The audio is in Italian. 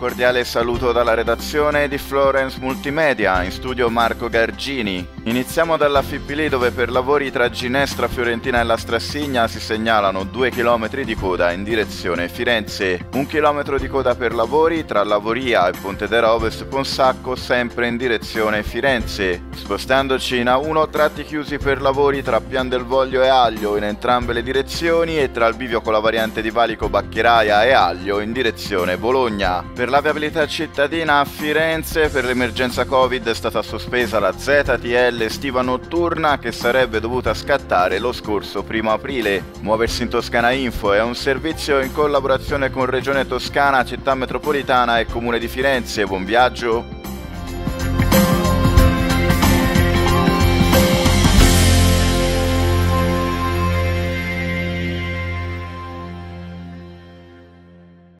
cordiale saluto dalla redazione di Florence Multimedia, in studio Marco Gargini. Iniziamo dalla Fippili, dove per lavori tra Ginestra Fiorentina e la Strassigna si segnalano 2 km di coda in direzione Firenze, 1 km di coda per lavori tra Lavoria e Pontedera Ovest Ponsacco sempre in direzione Firenze. Spostandoci in A1, tratti chiusi per lavori tra Pian del Voglio e Aglio in entrambe le direzioni e tra il bivio con la variante di Valico Baccheraia e Aglio in direzione Bologna. Per la viabilità cittadina a Firenze, per l'emergenza Covid è stata sospesa la ZTL estiva notturna che sarebbe dovuta scattare lo scorso 1 aprile. Muoversi in Toscana Info è un servizio in collaborazione con Regione Toscana, Città Metropolitana e Comune di Firenze. Buon viaggio!